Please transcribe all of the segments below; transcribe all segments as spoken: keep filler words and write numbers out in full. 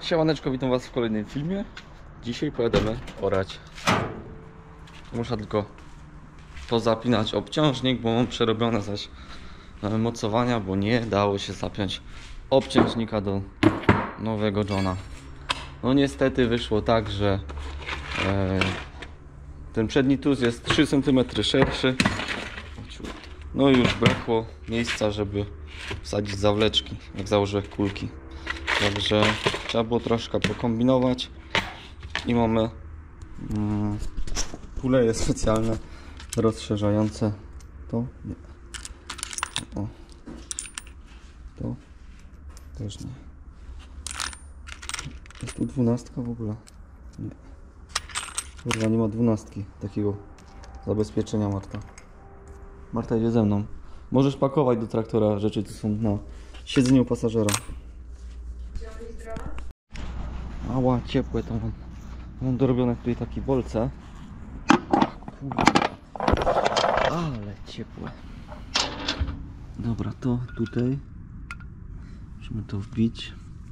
Siemaneczko, witam was w kolejnym filmie. Dzisiaj pojedziemy orać. Muszę tylko pozapinać obciążnik, bo mam przerobione zaś mocowania, bo nie dało się zapiąć obciążnika do nowego Johna. No niestety wyszło tak, że e, ten przedni tuz jest trzy centymetry szerszy. No i już brakło miejsca, żeby wsadzić zawleczki, jak założę kulki. Także trzeba było troszkę pokombinować i mamy mm, kuleje specjalne rozszerzające to. Nie. O. To też nie. Jest tu dwunastka w ogóle? Nie. Kurwa, nie ma dwunastki takiego zabezpieczenia, Marta. Marta idzie ze mną. Możesz pakować do traktora rzeczy, co są na siedzeniu pasażera. Ała, ciepłe to mam. Mam dorobione tutaj takie bolce. Ale ciepłe. Dobra, to tutaj musimy to wbić.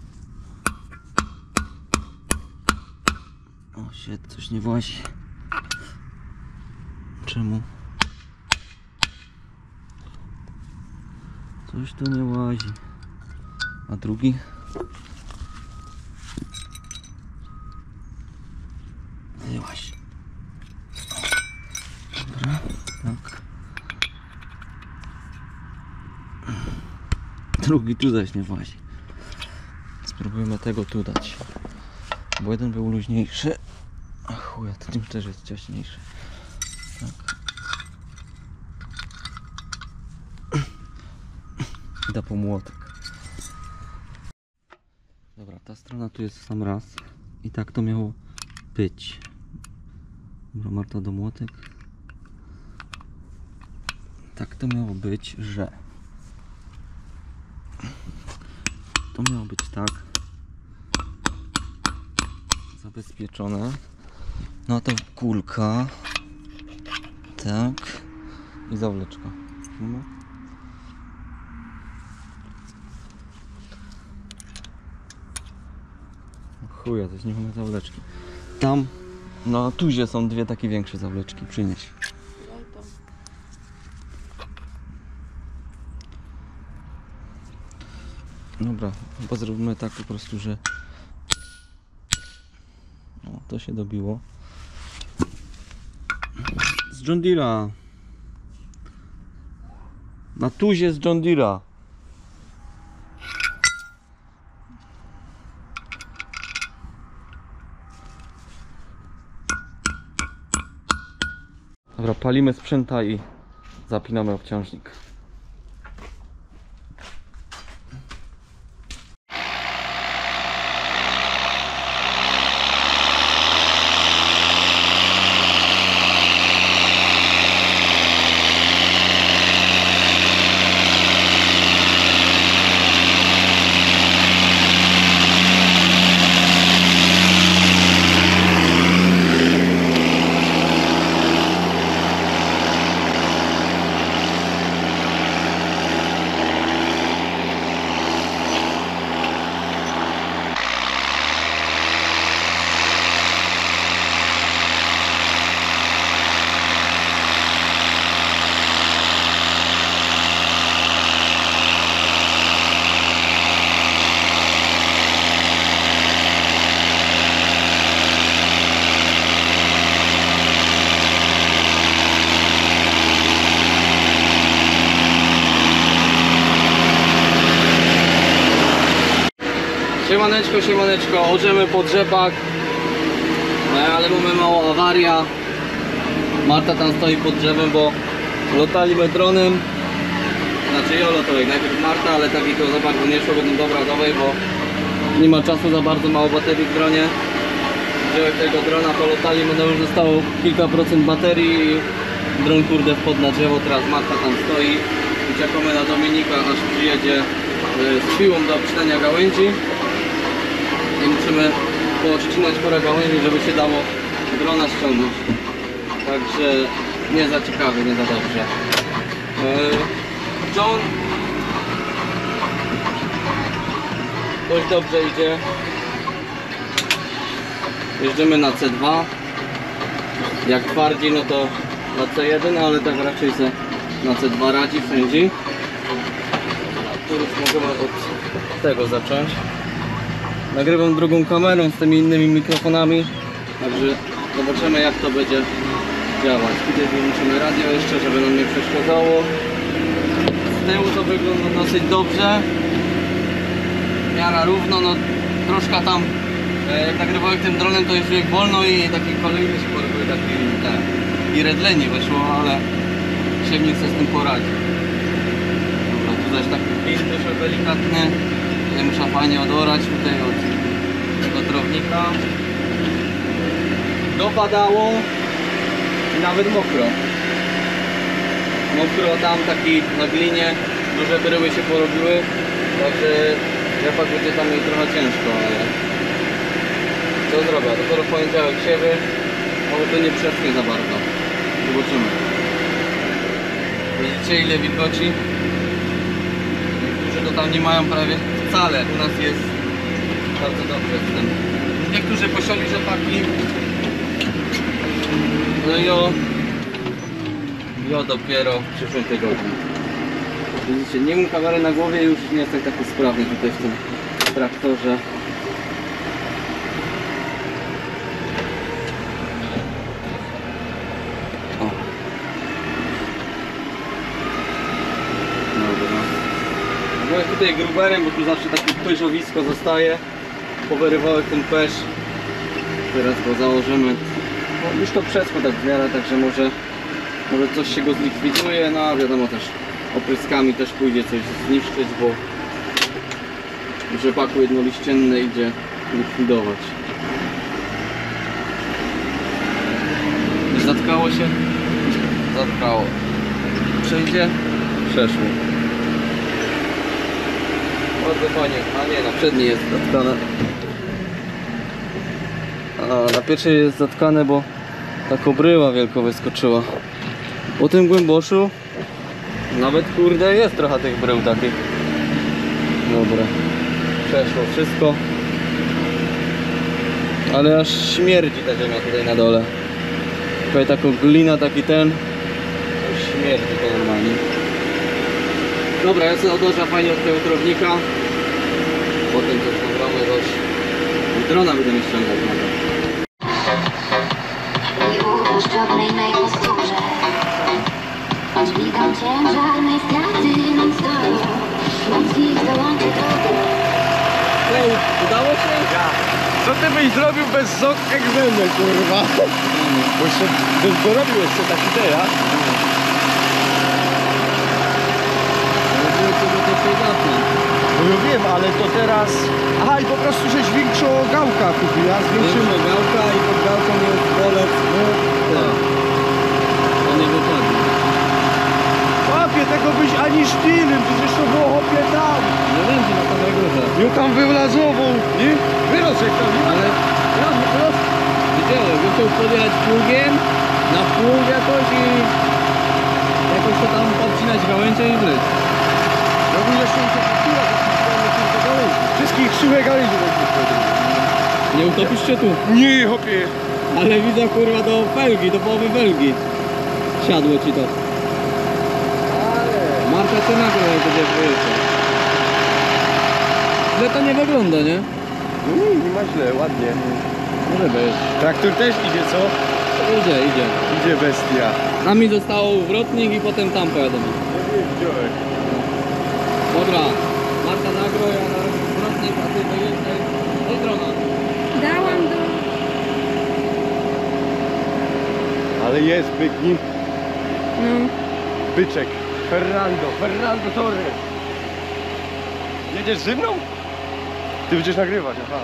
O, się coś nie włazi. Czemu? Coś tu nie łazi. A drugi? Nie łazi. Dobra, tak. Drugi tu zaś nie włazi. Spróbujemy tego tu dać. Bo jeden był luźniejszy. A chuja, ten też jest ciaśniejszy. Tak. Da po młotek. Dobra, ta strona tu jest w sam raz. I tak to miało być. Dobra, Marta, do młotek. Tak to miało być, że to miało być tak zabezpieczone. No to kulka. Tak. I zawleczka. No. Chuja, też nie mamy zawleczki. Tam na tuzie są dwie takie większe zawleczki. Przynieś. Dobra, chyba zrobimy tak po prostu, że o, to się dobiło. Z John Deere'a. Na tuzie z John Deere'a. Dobra, palimy sprzęta i zapinamy obciążnik. Siemaneczko, siemaneczko, orzemy pod rzepak, ale mamy małą awaria. Marta tam stoi pod drzewem, bo lotaliśmy dronem. Znaczy ja lotałem, najpierw Marta, ale tak i to za bardzo nie szło, będę dobra dowej, bo nie ma czasu, za bardzo mało baterii w dronie. Wziąłem tego drona, polotaliśmy, no już zostało kilka procent baterii i dron kurde wpadł na drzewo, teraz Marta tam stoi i czekamy na Dominika, aż przyjedzie z piłą do obcinania gałęzi. I musimy poodcinać parę gałęzi, żeby się dało drona ściągnąć. Także nie za ciekawe, nie za dobrze. John dość dobrze idzie. jeżdżamy na C dwa. Jak twardziej, no to na C jeden, ale tak raczej se na C dwa radzi wszędzie. Tu już możemy od tego zacząć. Nagrywam drugą kamerą z tymi innymi mikrofonami, także zobaczymy, jak to będzie działać. Tutaj wyłączymy radio jeszcze, żeby nam nie przeszkadzało. Z tyłu to wygląda dosyć dobrze. Miara równo, no troszkę tam jak nagrywałem tym dronem, to jest jak wolno i taki kolejny się porwy, taki tak, i redleni wyszło, ale siewnik sobie z tym poradzi. Dobra, tu też taki pin wyszedł delikatny. Tutaj muszę fajnie odorać tutaj od tego drownika. Dopadało i nawet mokro. Mokro tam taki na glinie, duże bryły się porobiły, także rzepak będzie tam jej trochę ciężko, ale co zrobię? Dopiero w poniedziałek siewy, może to nie przeschnie za bardzo. Zobaczymy. Widzicie, ile wilgoci? Niektórzy to tam nie mają prawie wcale. U nas jest bardzo dobrze z tym. Niektórzy posioli rzepaki. No i o, i o dopiero w przyszłym tygodniu. Widzicie, nie mam kamery na głowie, już nie jestem taki sprawny tutaj w tym traktorze. O. Dobra. Byłem tutaj gruberem, bo tu zawsze takie pyszowisko zostaje. Powyrywałem ten pesz. Teraz go założymy. No, już to przeschło tak w miarę, także może, może coś się go zlikwiduje, no a wiadomo też opryskami też pójdzie coś zniszczyć, bo rzepaku jednoliścienne idzie likwidować. Zatkało się? Zatkało. Przejdzie? Przeszło. Bardzo fajnie. A nie, na przedniej jest zatkane. A na pierwszej jest zatkane, bo ta kobryła wielko wyskoczyła. Po tym głęboszu nawet kurde jest trochę tych brył takich. Dobra. Przeszło wszystko. Ale aż śmierdzi ta ziemia tutaj na dole. Tutaj taką glina, taki ten. Już śmierdzi to normalnie. Dobra, ja sobie odłożę fajnie od tego drownika. Potem też nagramy coś. Drona będę mi ściągać na to. Już drobnej mej posturze dźwigam ciężar mej straty non-stop. Mocnik dołączy do góry. Hej, udało się? Ja. Co ty byś zrobił bez sok egzemy, kurwa? Bo jeszcze byś dorobił jeszcze taki teraz. No ja wiem, ale to teraz... Aha, i po prostu żeś większą gałka kupiła, z większym... Większą gałka i pod gałką jest bolec. No, tak. To nie wypadnie. Łapie, tego byś ani szpilem, przecież to było hopie tam. Nie będzie na samej górze. Jo tam wylazową, nie? Wyrosek tam, nie? Ale raz, raz. Widziałem, musiał podjechać pługiem na pług jakoś i jakoś to tam podcinać gałęzie i wryć. No bo jeszcze się faktura, to gałęzi. Wszystkich suche gałęzi będzie wtedy. Nie utopisz się tu? Nie, hopie. Ale widzę kurwa do felgi, do połowy felgi. Siadło ci to. Ale... Marta cię nagle będzie wyjeżdżać. Źle to nie wygląda, nie? Nie, nie ma źle, ładnie. Może być. Traktor też idzie, co? Idzie, idzie. Idzie bestia. Nami został wrotnik i potem tam pojadę. Nie wiem, wziąłek. Dobra, Marta nagro, ja na wrotnik, a ty dojeżdżaj do drona. Dałam do... Ale jest byk, nim No. byczek. Fernando, Fernando Torres. Jedziesz ze mną? Ty będziesz nagrywać, aha.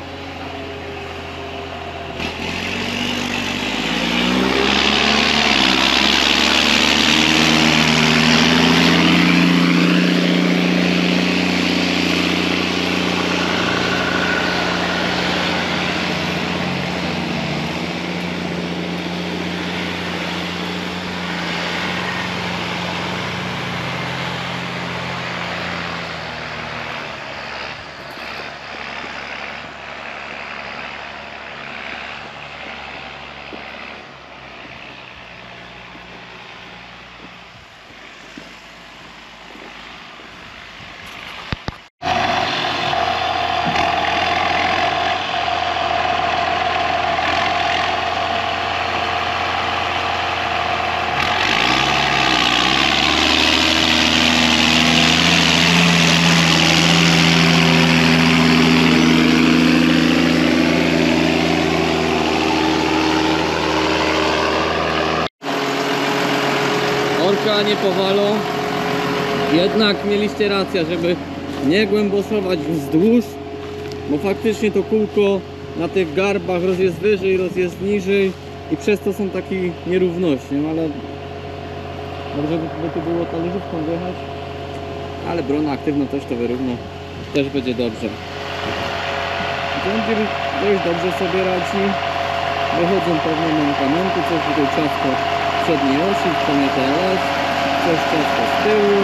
Orka nie powalą. Jednak mieliście rację, żeby nie głębosować wzdłuż, bo faktycznie to kółko na tych garbach roz jest wyżej, roz jest niżej i przez to są takie nierówności, no ale dobrze by tu było talerzówką wjechać, ale brona aktywna też to wyrówna, też będzie dobrze. John Deere dość dobrze sobie radzi, wychodzą pewne mankamenty, coś tutaj ciasto przedniej osi, w stronie T L S, coś ciasto z tyłu.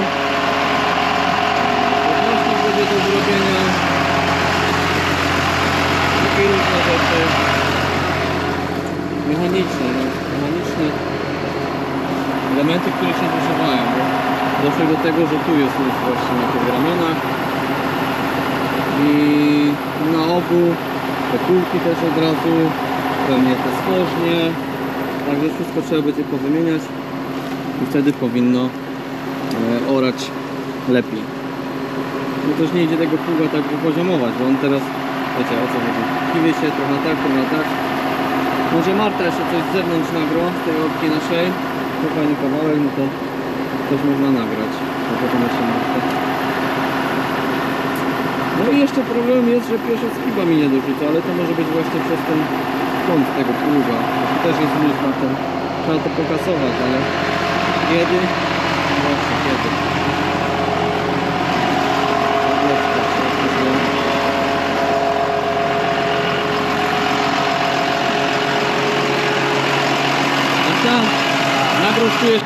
Odnośnik będzie do zrobienia. Takie różne rzeczy mechaniczne, no, mechaniczne elementy, które się zużywają, bo doszło do tego, że tu jest już właśnie na tych ramionach i na obu te kulki też od razu, pewnie te skożnie, także wszystko trzeba będzie powymieniać i wtedy powinno e, orać lepiej. No też nie idzie tego pługa tak wypoziomować, bo on teraz, wiecie o co chodzi, kiwie się trochę tak, trochę tak. Może Marta jeszcze coś z zewnątrz nagrał, z tej orki naszej, to fajny kawałek, no to coś można nagrać, to potem jeszcze Marta. No i jeszcze problem jest, że pierwsza skiba mi nie dorzuca, ale to może być właśnie przez ten kąt tego pługa. To też jest minus na ten, trzeba to pokasować, ale kiedy? No właśnie kiedy. Nagrostujesz.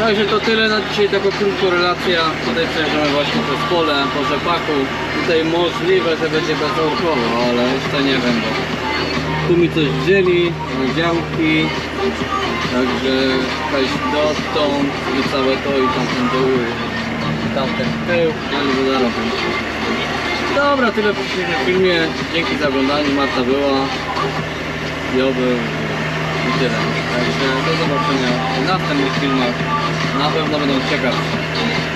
Także to tyle na dzisiaj, taka krótka relacja. Tutaj przejeżdżamy właśnie przez pole po rzepaku. Tutaj możliwe, że będzie bezorkowo, ale jeszcze nie wiem, bo tu mi coś wzięli na działki. Także wejść dotąd, i całe to i tamten dół, i tamten tył, no nie będę robił. Dobra, tyle po dzisiejszym filmie. Dzięki za oglądanie, Marta była, ja był i tyle. Także do zobaczenia w następnych filmach. Na pewno będą ciekawe.